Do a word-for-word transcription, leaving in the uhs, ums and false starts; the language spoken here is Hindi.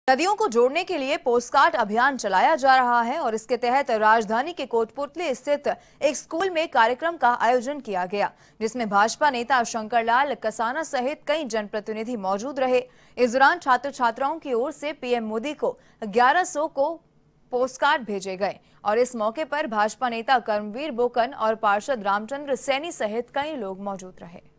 नदियों को जोड़ने के लिए पोस्टकार्ड अभियान चलाया जा रहा है और इसके तहत राजधानी के कोटपुतली स्थित एक स्कूल में कार्यक्रम का आयोजन किया गया, जिसमें भाजपा नेता शंकरलाल कसाना सहित कई जनप्रतिनिधि मौजूद रहे। इस दौरान छात्र छात्राओं की ओर से पीएम मोदी को ग्यारह सौ को पोस्टकार्ड भेजे गए और इस मौके पर भाजपा नेता कर्मवीर बोकन और पार्षद रामचंद्र सैनी सहित कई लोग मौजूद रहे।